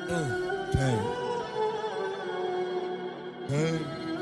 Pain. Pain.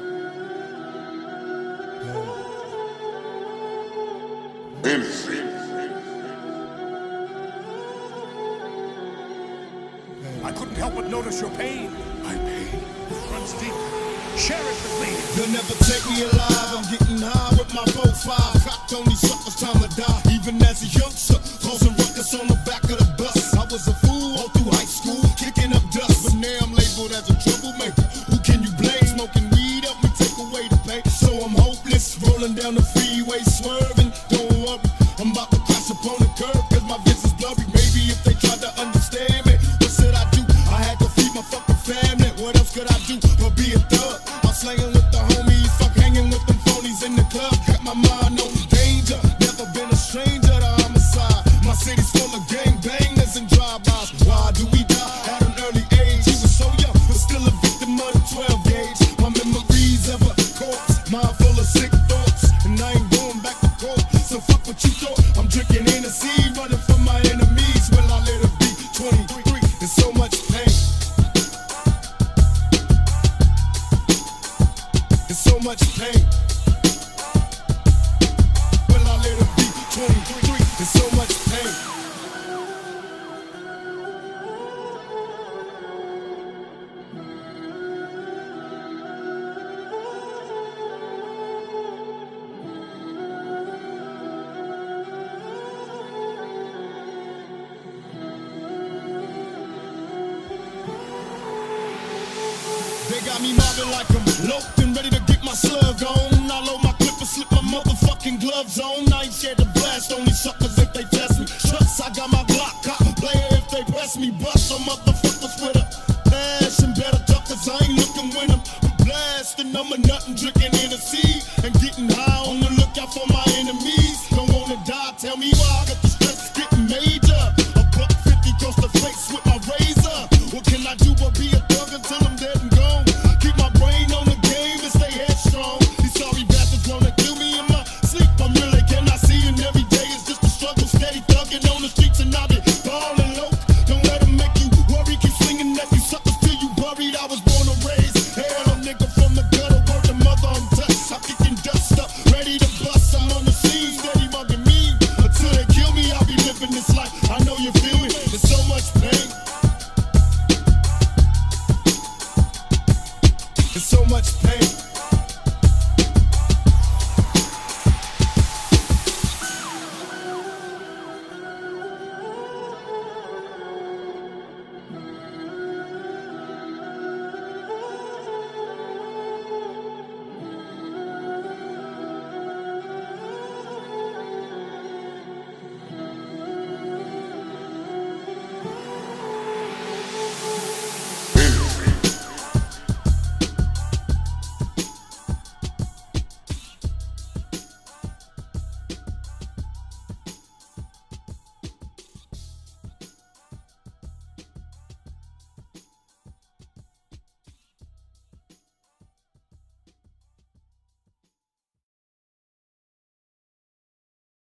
I couldn't help but notice your pain. My pain runs deep. Share it with me. They'll never take me alive. I'm getting high with my 4-5. Cocked on these suckers, time to die. Even as a youngster, causing ruckus on the back of the bus. I was a fool all through high school, kicking up dust. But now I'm labeled as a troublemaker. Who can you blame? Smoking weed help me take away the pain. So I'm hopeless, rolling down the freeway, swerving. Don't worry, I'm about to crash upon the curb, cause my vision's blurry. Maybe if they tried to understand me, what should I do? I had to feed my fucking family. What else could I do but be a thug? I'm slanging with the homies, fuck hanging with them phonies in the club. Got my mind on danger, never been a stranger to homicide. My city's full of gangbangers and drive-bys. Why do we die at an early age? He was so young, but still a victim of the 12 gauge. My memories of a corpse, mind full of sick thoughts, and I ain't going back to court. So fuck what you thought. I'm drinking Hennessy, running from my enemies. Will I let it be 23? There's so much pain. There's so much pain. Will I let it be 23? There's so much pain. They got me mobbing like I'm loped and ready to get my slug on. I load my clip and slip my motherfucking gloves on. I ain't scared to blast on these suckers if they test me. Trust, I got my Glock, cop player if they press me. Bust some motherfuckers with a passion. Better duck, cause I ain't looking when I'm blasting. I'm a nut and drinking Hennessy and getting high on the lookout for my enemies. Don't wanna die, tell me why. I got the stress getting major. A buck 50 across the face with my razor. What can I do but be a thug until I'm dead and gone? Keep my brain on the game and stay headstrong. These sorry bastards wanna kill me in my sleep. I'm really cannot see, and every day is just a struggle. Steady thugging on the streets and I be ballin' low. Don't let them make you worry. Keep slinging that you suckers till you buried. I was born and raised hell, a nigga from the gutter. Word to mother, I'm touched. I'm kicking dust up, ready to bust. I'm on the scene, steady mugging me. Until they kill me, I'll be living this life. I know you feel me. There's so much pain.